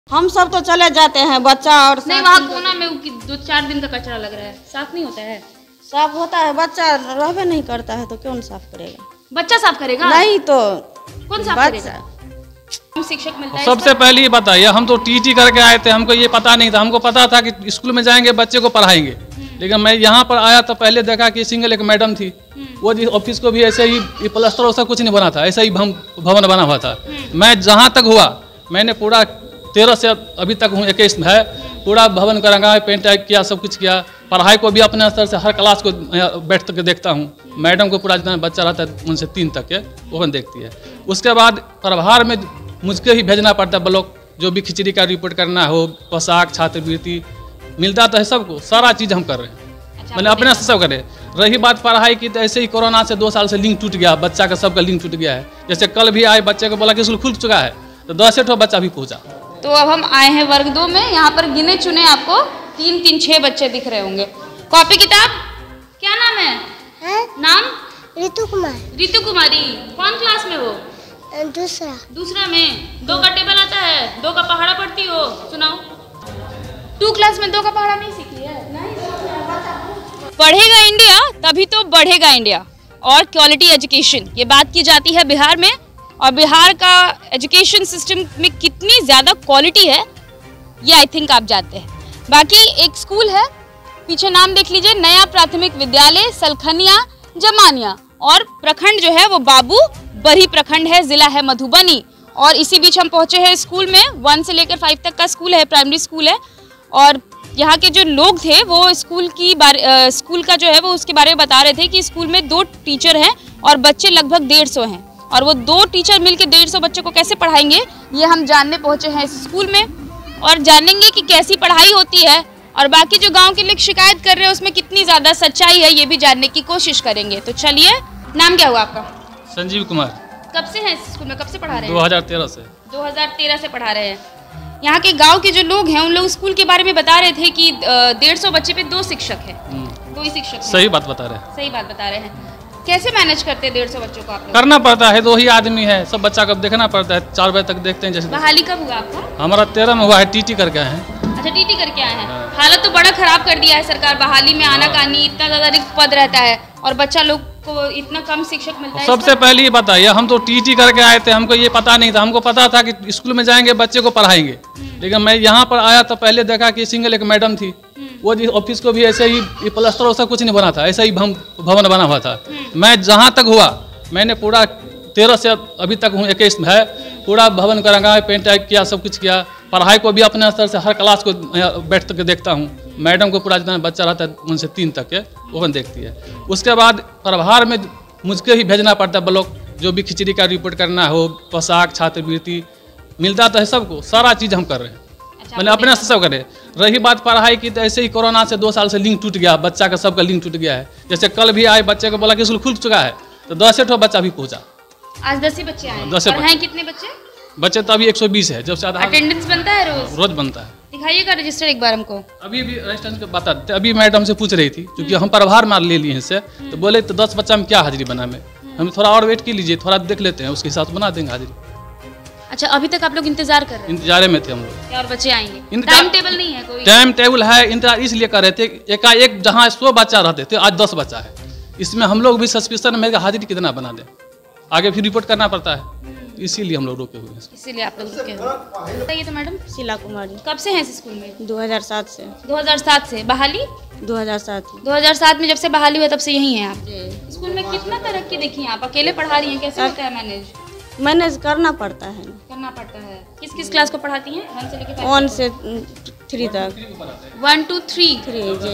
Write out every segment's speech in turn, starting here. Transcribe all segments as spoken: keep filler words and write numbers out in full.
हम सब तो चले जाते हैं, बच्चा और नहीं, वहाँ कोना में दो चार दिन का कचरा लग रहा है, साफ नहीं होता है। साफ होता है, बच्चा रहबे नहीं करता है तो क्यों साफ करेगा? बच्चा साफ करेगा? नहीं तो कौन साफ करेगा? शिक्षक मिलता है। सबसे पहले ये बताइए, हम तो टीटी करके आए थे, हमको ये पता नहीं था। हमको पता था कि स्कूल में जाएंगे बच्चे को पढ़ाएंगे, लेकिन मैं यहाँ पर आया तो पहले देखा कि सिंगल एक मैडम थी, वो ऑफिस को भी ऐसे ही प्लास्टर वैसा कुछ नहीं बना था, ऐसा ही भवन बना हुआ था। मैं जहाँ तक हुआ मैंने पूरा तेरह से अभी तक हूँ इक्कीस है, पूरा भवन का रंगा पेंट किया, सब कुछ किया। पढ़ाई को भी अपने स्तर से हर क्लास को बैठ तक देखता हूँ। मैडम को पूरा जितना बच्चा रहता है उनसे तीन तक के वो देखती है। उसके बाद प्रभार में मुझको ही भेजना पड़ता है ब्लॉक, जो भी खिचड़ी का रिपोर्ट करना हो, पोशाक, छात्रवृत्ति मिलता तो है सबको, सारा चीज़ हम कर रहे हैं। अच्छा, मैंने अपने से सब करे। रही बात पढ़ाई की तो ऐसे ही कोरोना से दो साल से लिंक टूट गया, बच्चा का सबका लिंक टूट गया है। जैसे कल भी आए बच्चे को बोला कि स्कूल खुल चुका है तो दस ठो बच्चा भी पहुँचा। तो अब हम आए हैं वर्ग दो में, यहाँ पर गिने चुने आपको तीन तीन छह बच्चे दिख रहे होंगे। कॉपी किताब क्या नाम है? है? नाम ऋतु कुमार। ऋतु कुमारी। कौन क्लास में हो? दूसरा। दूसरा में। दो का टेबल आता है, दो का पहाड़ा पढ़ती हो? सुनाओ। टू क्लास में दो का पहाड़ा नहीं सीखी है? नहीं। पढ़ेगा इंडिया तभी तो बढ़ेगा इंडिया। और क्वालिटी एजुकेशन ये बात की जाती है बिहार में, और बिहार का एजुकेशन सिस्टम में कितनी ज़्यादा क्वालिटी है ये आई थिंक आप जानते हैं। बाकी एक स्कूल है, पीछे नाम देख लीजिए, नया प्राथमिक विद्यालय सलखनिया जमानिया, और प्रखंड जो है वो बाबू बरही प्रखंड है, जिला है मधुबनी। और इसी बीच हम पहुंचे हैं स्कूल में, वन से लेकर फाइव तक का स्कूल है, प्राइमरी स्कूल है। और यहाँ के जो लोग थे वो स्कूल की बारे स्कूल का जो है वो उसके बारे में बता रहे थे कि स्कूल में दो टीचर हैं और बच्चे लगभग डेढ़ सौ हैं, और वो दो टीचर मिलकर डेढ़ सौ बच्चों को कैसे पढ़ाएंगे ये हम जानने पहुंचे हैं इस स्कूल में, और जानेंगे कि कैसी पढ़ाई होती है, और बाकी जो गांव के लोग शिकायत कर रहे हैं उसमें कितनी ज़्यादा सच्चाई है ये भी जानने की कोशिश करेंगे। तो चलिए, नाम क्या हुआ आपका? संजीव कुमार। कब से हैं स्कूल में, कब से पढ़ा रहे हैं? दो हज़ार तेरह से। दो हज़ार तेरह से पढ़ा रहे हैं। यहाँ के गांव के जो लोग हैं उन लोग स्कूल के बारे में बता रहे थे कि डेढ़ सौ बच्चे पे दो शिक्षक हैं, दो ही शिक्षक हैं। सही बात बता रहे हैं। सही बात बता रहे हैं। कैसे मैनेज करते हैं डेढ़ सौ बच्चों को आप लोग? करना पड़ता है, दो ही आदमी है, सब बच्चा को देखना पड़ता है। चार बजे तक देखते हैं। जैसे बहाली कब हुआ आपका? हमारा तेरह में हुआ है, टीटी करके आए हैं। अच्छा, टीटी करके आए हैं। हालत तो बड़ा खराब कर दिया है सरकार, बहाली में आना कानी, इतना ज्यादा रिक्त पद रहता है और बच्चा लोग को इतना कम शिक्षक मिलता है। सबसे पहले ये बताइए, हम तो टीटी करके आए थे, हमको ये पता नहीं था। हमको पता था कि स्कूल में जाएंगे बच्चे को पढ़ाएंगे, लेकिन मैं यहाँ पर आया तो पहले देखा कि सिंगल एक मैडम थी, वो ऑफिस को भी ऐसे ही प्लास्टर वैसा कुछ नहीं बना था, ऐसा ही भवन बना हुआ था। मैं जहाँ तक हुआ मैंने पूरा तेरह से अभी तक हूँ इक्कीस है, पूरा भवन का रंगा पेंट किया, सब कुछ किया। पढ़ाई को भी अपने स्तर से हर क्लास को बैठ तक देखता हूँ। मैडम को पूरा जितना बच्चा रहता है उनसे तीन तक के वो देखती है। उसके बाद प्रभार में मुझको ही भेजना पड़ता है ब्लॉक, जो भी खिचड़ी का रिपोर्ट करना हो, पोशाक, छात्रवृत्ति मिलता तो है सबको, सारा चीज़ हम कर रहे हैं। अच्छा, मैंने अपने से सब करे। रही बात पढ़ाई की तो ऐसे ही कोरोना से दो साल से लिंक टूट गया, बच्चा का सबका लिंक टूट गया है। जैसे कल भी आए बच्चे को बोला कि स्कूल खुल चुका है तो दस ठो बच्चा भी पहुँचा। आज दस ही बच्चे आए। दस हैं। कितने बच्चे? बच्चे तो अभी एक सौ बीस है। जब से अटेंडेंस बनता है रोज? रोज बनता है। दिखाइएगा रजिस्टर एक बार हमको। अभी भी रजिस्टर के बताते, अभी मैडम से पूछ रही थी क्योंकि हम प्रभार मार ले लिए इससे, तो बोले तो दस बच्चा में क्या हाजिरी बना में, हम थोड़ा और वेट की लीजिए, थोड़ा देख लेते हैं, उसके हिसाब से बना देंगे हाजिरी। अच्छा, अभी तक आप लोग इंतजार कर रहे हैं? इंतजार में थे हम लोग। और बच्चे आएंगे? टाइम टेबल नहीं है कोई? टाइम टेबल है, इंतजार इसलिए कर रहे थे, एकाएक जहाँ सौ बच्चा रहते थे आज दस बच्चा है। इसमें हम लोग भी सस्पेंशन में हाजिरी कितना बना दें, आगे फिर रिपोर्ट करना पड़ता है, इसीलिए हम लोग रोके हुए हैं। इसीलिए आप लोग रुके हुए। बताइए तो मैडम। शीला कुमारी। कब से हैं इस स्कूल में? दो हज़ार सात से। दो हज़ार सात से। बहाली? दो हज़ार सात। दो हज़ार सात में जब से बहाली हुआ तब से यही हैं आप? स्कूल में कितना तरक्की देखी आप? अकेले पढ़ा रही हैं, कैसे होता है मैनेज? मैनेज करना पड़ता है। करना पड़ता है। किस किस क्लास को पढ़ाती हैं? वन से लेकर वन से थ्री तक। वन टू थ्री थ्री जी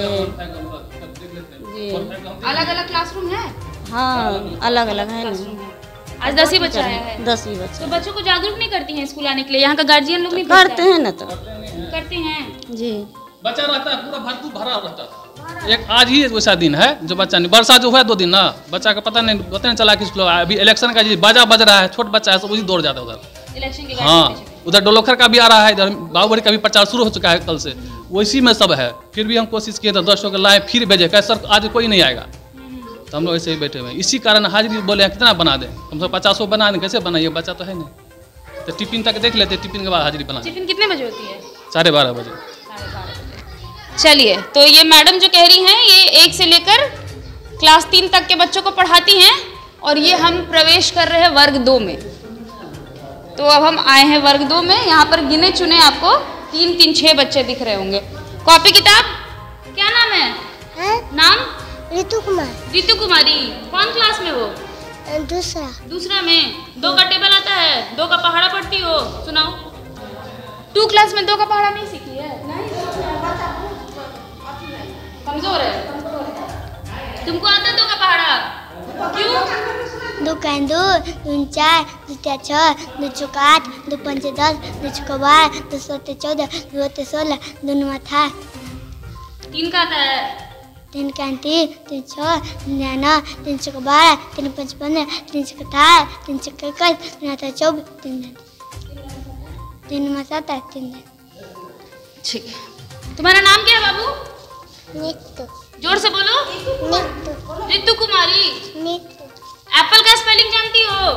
जी। अलग अलग क्लासरूम है? हाँ, अलग अलग है ना। आज दस ही बच्चा आया है? दस ही बच्चे। तो बच्चों को जागरूक नहीं करती हैं स्कूल आने के लिए? यहाँ का गार्जियन लोग नहीं करते हैं ना, तो करते हैं जी। बच्चा रहता है पूरा भरपूर भरा रहता है। एक आज ही वैसा दिन है जो बच्चा नहीं, वर्षा जो हुआ दो दिन ना, बच्चा का पता नहीं पता नहीं चला कि स्कूल अभी इलेक्शन का बाजा बज रहा है, छोट बच्चा है सब उसी दौड़ जाता है उधर इलेक्शन के। हाँ, उधर डोलोखर का भी आ रहा है, इधर बाहुबली का भी प्रचार शुरू हो चुका है कल से, वैसी में सब है। फिर भी हम कोशिश किए तो दर्शकों को लाए, फिर भेजे, कहे सर आज कोई नहीं आएगा, तो हम लोग ऐसे ही बैठे हुए हैं। इसी कारण हाजिरी बोले हैं कितना बना दें, हम सब पचासों बना दें, कैसे बनाइए, बच्चा तो है नहीं। तो टिफिन तक देख लेते, टिफिन के बाद हाजिरी बना। टिफिन कितने बजे होती है? साढ़े बारह बजे। चलिए, तो ये मैडम जो कह रही हैं ये एक से लेकर क्लास तीन तक के बच्चों को पढ़ाती हैं और ये हम प्रवेश कर रहे हैं वर्ग दो में। तो अब हम आए हैं वर्ग दो में। यहाँ पर गिने चुने आपको तीन तीन छः बच्चे दिख रहे होंगे। कॉपी किताब क्या नाम है? है नाम? ऋतु कुमार। ऋतु कुमारी। कौन क्लास में वो? दूसरा। दूसरा में। दो का टेबल आता है, दो का पहाड़ा पढ़ती हो? सुनाओ। टू क्लास में दो का पहाड़ा नहीं सीखी है? कमजोर है। तुमको आता दो का पहाड़ा? क्यों? दो का दो, दो चार, दो चार छः, दो चौक आठ, दो पंच दस, दो चौक बारह, दो सत्ते चौदह, दो अठे सोलह, दो नौ था। तीन का आता है? तीन का तीन, तीन छः, तीन नौ, तीन चौक बारह, तीन पंच पंद्रह, तीन चौक अठारह, तीन चौक इक्कीस, तीन अठारह चौबीस, तीन तीन में सत्तर, तीन। ठीक है। तुम्हारा नाम क्या है बाबू? नीतू। जोर से बोलो। नीतू। ऋतु कुमारी। नीतू। एप्पल का स्पेलिंग जानती हो?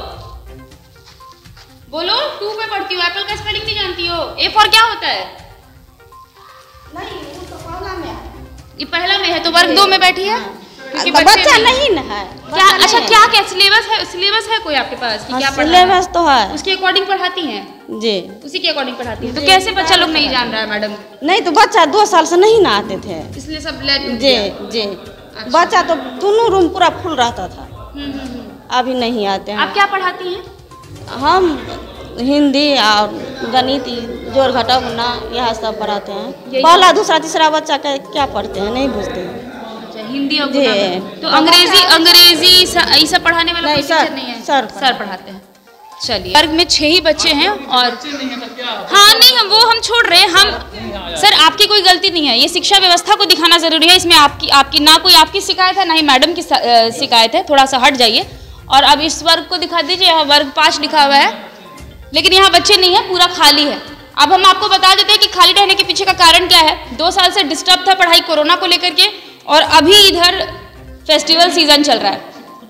बोलो। टू में पढ़ती हो, एप्पल का स्पेलिंग नहीं जानती हो? ए फॉर क्या होता है? नहीं, वो तो पहला में है। ये पहला में है तो वर्ग दो में बैठी है। क्योंकि बच्चा बच्चे नहीं ना है। क्या? अच्छा, क्या क्या सिलेबस है? सिलेबस है कोई आपके पास कि क्या पढ़ना है? सिलेबस तो है उसके अकॉर्डिंग पढ़ाती हैं जी। उसी के अकॉर्डिंग पढ़ाती हैं। तो कैसे बच्चा लोग नहीं जान रहा है मैडम? नहीं तो बच्चा दो साल से नहीं ना आते थे, इसलिए सब लेट जी जी। बच्चा तो दोनों रूम पूरा फुल रहता था, अभी नहीं आते हैं। आप क्या पढ़ाती हैं? हम हिंदी और गणित, जोड़ घटाव गुणा यह सब पढ़ाते हैं। पहला दूसरा तीसरा बच्चा का क्या पढ़ते हैं, नहीं बुझते हैं। अच्छा, हिंदी और जी। गुणा में। तो अंग्रेजी अंग्रेजी ये सब पढ़ाने वाला कोई टीचर नहीं है? सर सर पढ़ाते हैं। चलिए, वर्ग में छह ही बच्चे हैं और हाँ नहीं हम वो हम छोड़ रहे हैं। हम सर आपकी कोई गलती नहीं है, ये शिक्षा व्यवस्था को दिखाना जरूरी है। इसमें आपकी आपकी ना कोई आपकी शिकायत है ना ही मैडम की शिकायत है। थोड़ा सा हट जाइए और अब इस वर्ग को दिखा दीजिए। यहाँ वर्ग पाँच लिखा हुआ है लेकिन यहाँ बच्चे नहीं है, पूरा खाली है। अब हम आपको बता देते हैं कि खाली रहने के पीछे का कारण क्या है। दो साल से डिस्टर्ब था पढ़ाई कोरोना को लेकर के और अभी इधर फेस्टिवल सीजन चल रहा है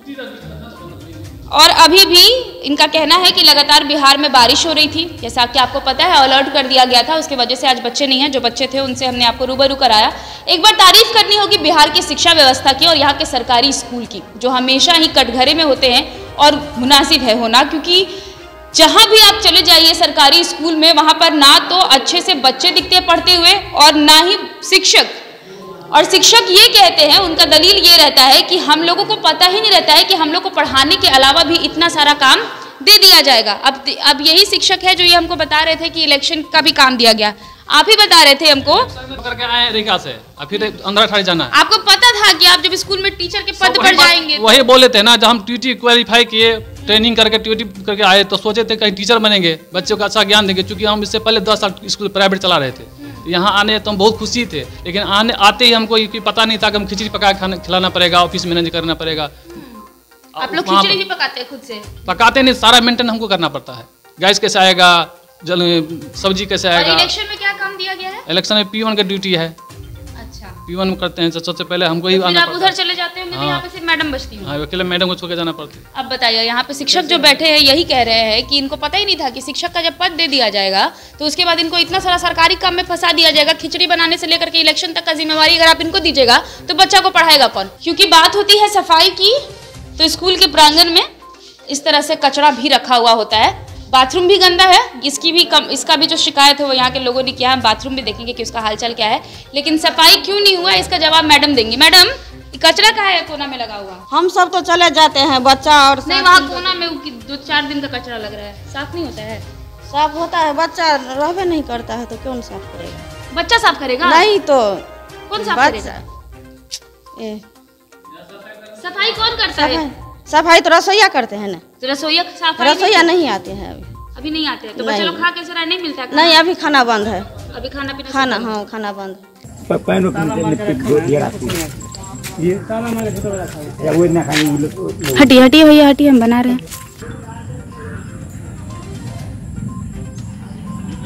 और अभी भी इनका कहना है कि लगातार बिहार में बारिश हो रही थी। जैसा कि आपको पता है अलर्ट कर दिया गया था, उसकी वजह से आज बच्चे नहीं हैं। जो बच्चे थे उनसे हमने आपको रूबरू कराया। एक बार तारीफ करनी होगी बिहार की शिक्षा व्यवस्था की और यहाँ के सरकारी स्कूल की, जो हमेशा ही कटघरे में होते हैं और मुनासिब है होना, क्योंकि जहाँ भी आप चले जाइए सरकारी स्कूल में वहाँ पर ना तो अच्छे से बच्चे दिखते हैं पढ़ते हुए और ना ही शिक्षक। और शिक्षक ये कहते हैं, उनका दलील ये रहता है कि हम लोगों को पता ही नहीं रहता है कि हम लोग को पढ़ाने के अलावा भी इतना सारा काम दे दिया जाएगा। अब अब यही शिक्षक है जो ये हमको बता रहे थे कि इलेक्शन का भी काम दिया गया। आप ही बता रहे थे हमको करके आए रेखा से, अब फिर अंदर अठारह जाना है। आपको पता था कि आप जब स्कूल में टीचर के पद पर जाएंगे? वही बोले थे ना, जब हम टीटी क्वालिफाई किए, ट्रेनिंग करके टीटी करके आए तो सोचे थे कहीं टीचर बनेंगे, बच्चों को अच्छा ज्ञान देंगे। क्योंकि हम इससे पहले दस साल स्कूल प्राइवेट चला रहे थे, यहाँ आने तो हम बहुत खुशी थे। लेकिन आने आते ही हमको ये पता नहीं था कि हम खिचड़ी पका खाना खिलाना पड़ेगा, ऑफिस मैनेज करना पड़ेगा। आप लोग खिचड़ी भी पकाते हैं खुद से? पकाते नहीं, सारा मेंटेन हमको करना पड़ता है। गैस कैसे आएगा, जल सब्जी कैसे आएगा। इलेक्शन में क्या काम दिया गया है? इलेक्शन में पी वन का ड्यूटी है। अच्छा, पी वन करते हैं, सबसे पहले हमको ही आना पड़ता है। उधर चले जाते होंगे तो यहाँ पे सिर्फ मैडम बचती हैं। हाँ, अकेले मैडम को छोड़ के जाना पड़ता है। अब बताइए, यहाँ पे शिक्षक जो बैठे हैं यही कह रहे हैं कि इनको पता ही नहीं था कि शिक्षक का जब पद दे दिया जाएगा तो उसके बाद इनको इतना सारा सरकारी काम में फंसा दिया जाएगा। खिचड़ी बनाने से लेकर के इलेक्शन तक का जिम्मेवारी अगर आप इनको दीजिएगा तो बच्चा को पढ़ाएगा कौन? क्योंकि बात होती है सफाई की, तो स्कूल के प्रांगण में इस तरह से कचरा भी रखा हुआ होता है। बाथरूम भी गंदा है, इसकी भी कम इसका भी जो शिकायत है वो यहाँ के लोगों ने किया है। बाथरूम भी देखेंगे कि उसका हालचाल क्या है, लेकिन सफाई क्यों नहीं हुआ इसका जवाब मैडम देंगी। मैडम, कचरा कहाँ है कोना में लगा हुआ? हम सब तो चले जाते हैं, बच्चा और नहीं, वहाँ कोना में दो चार दिन का कचरा लग रहा है, साफ नहीं होता है? साफ होता है, बच्चा रहबे नहीं करता है तो क्यों साफ करेगा? बच्चा साफ करेगा? नहीं तो कौन साफ करेगा? ए, सफाई कौन करता है? सफाई तो रसोईया करते हैं ना। तो रसोईया साफ रसोईया नहीं आते हैं अभी। अभी नहीं आते हैं तो बच्चे लोग खा कैसे रहा? नहीं मिलता है? नहीं, अभी खाना बंद है। अभी खाना पीना खाना हाँ खाना बंद। हटिए हटिए भैया हटिए, हम बना रहे हैं।